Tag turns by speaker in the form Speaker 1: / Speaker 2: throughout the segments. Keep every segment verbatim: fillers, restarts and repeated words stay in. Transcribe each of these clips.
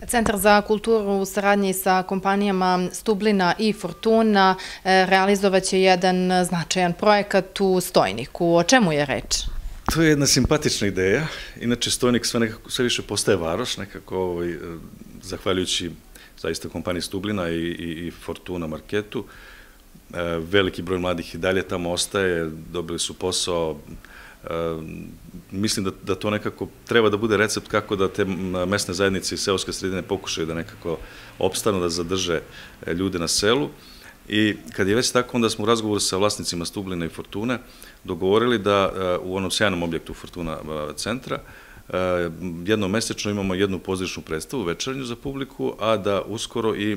Speaker 1: Centar za kulturu u saradnji sa kompanijama Stublina i Fortuna realizovaće jedan značajan projekat u Stojniku. O čemu je reč?
Speaker 2: To je jedna simpatična ideja. Inače, Stojnik sve, nekako, sve više postaje varoš, nekako, ovaj, zahvaljujući zaista kompaniji Stublina i, i, i Fortuna marketu. Veliki broj mladih i dalje tamo ostaje, dobili su posao. Mislim da, da to nekako treba da bude recept kako da te mesne zajednice i seoske sredine pokušaju da nekako opstanu, da zadrže ljude na selu. I kad je već tako, onda smo u razgovoru sa vlasnicima Stublina i Fortune dogovorili da u onom sjajnom objektu Fortuna centra jednom mesečno imamo jednu pozorišnu predstavu, večernju za publiku, a da uskoro i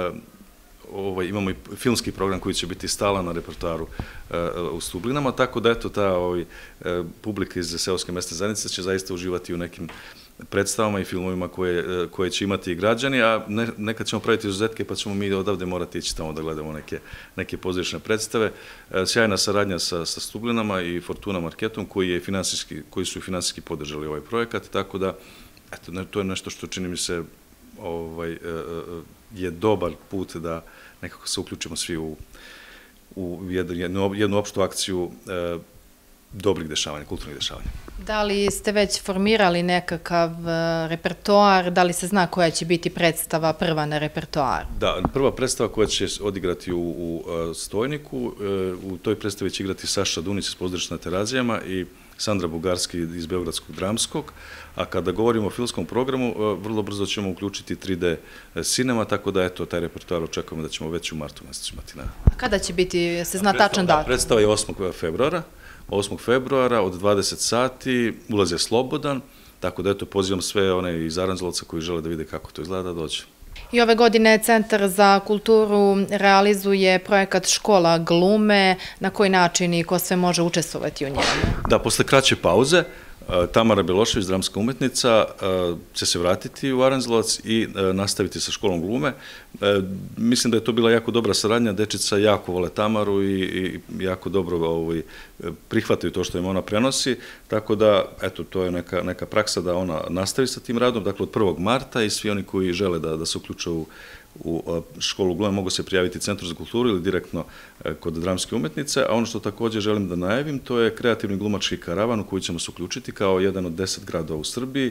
Speaker 2: Ovaj, imamo i filmski program koji će biti stalan na repertoaru uh, u Stublinama, tako da eto ta ovaj, uh, publika iz seoske mesne zajednice će zaista uživati u nekim predstavama i filmovima koje, uh, koje će imati i građani, a ne, nekad ćemo praviti izuzetke pa ćemo mi odavde morati ići tamo da gledamo neke, neke pozorišne predstave. Uh, sjajna saradnja sa, sa Stublinama i Fortuna marketom koji, je finansijski, koji su finansijski podržali ovaj projekat, tako da eto, ne, to je nešto što čini mi se ovaj, uh, je dobar put da nekako se uključimo svi u, u jednu, jednu opštu akciju e, dobrih dešavanja, kulturnih dešavanja.
Speaker 1: Da li ste već formirali nekakav repertoar, da li se zna koja će biti predstava prva na repertoaru?
Speaker 2: Da, prva predstava koja će odigrati u, u Stojniku, u toj predstavi će igrati Saša Dunić iz Pozorišta na Terazijama i Sandra Bugarski iz Beogradskog dramskog, a kada govorimo o filmskom programu, vrlo brzo ćemo uključiti tri D cinema, tako da eto, taj repertoar očekujemo da ćemo već u martu mesecu imati.
Speaker 1: A kada će biti, se zna tačan datum?
Speaker 2: Predstava je osmog februara, osmog februara od dvadeset sati, ulaz je slobodan, tako da eto, pozivam sve one iz Aranđelovca koji žele da vide kako to izgleda da dođe.
Speaker 1: I ove godine Centar za kulturu realizuje projekat Škola glume. Na koji način i ko sve može učestvovati u njemu?
Speaker 2: Da, posle kraće pauze, Tamara Belošević, dramska umetnica, će se vratiti u Aranđelovac i nastaviti sa školom glume. Mislim da je to bila jako dobra saradnja, dečica jako vole Tamaru i jako dobro prihvataju to što im ona prenosi, tako da, eto, to je neka praksa da ona nastavi sa tim radom, dakle od prvog marta i svi oni koji žele da se uključe u u školu glume mogu se prijaviti Centru za kulturu ili direktno kod dramske umetnice, a ono što također želim da najavim, to je kreativni glumački karavan u koji ćemo se uključiti kao jedan od deset gradova u Srbiji.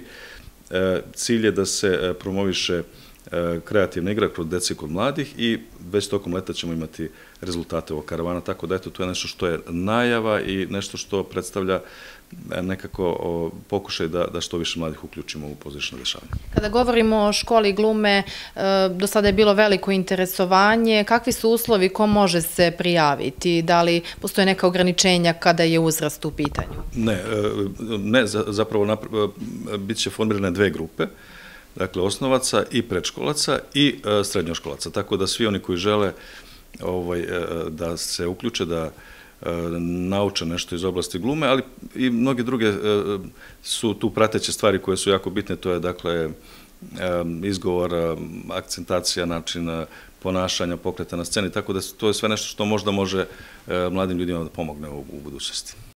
Speaker 2: Cilj je da se promoviše kreativna igra kod dece i kod mladih i već tokom leta ćemo imati rezultate ovog karavana, tako da eto, to je nešto što je najava i nešto što predstavlja nekako pokušaj da što više mladih uključimo u pozorišno dešavanje.
Speaker 1: Kada govorimo o školi glume, do sada je bilo veliko interesovanje. Kakvi su uslovi, ko može se prijaviti? Da li postoje neka ograničenja kada je uzrast u pitanju?
Speaker 2: Ne, ne, zapravo bit će formirane dve grupe, dakle osnovaca i predškolaca i srednjoškolaca, tako da svi oni koji žele da se uključe, da nauče nešto iz oblasti glume, ali i mnoge druge su tu prateće stvari koje su jako bitne, to je dakle izgovor, akcentacija, način ponašanja, pokreta na sceni, tako da to je sve nešto što možda može mladim ljudima da pomogne u budućnosti.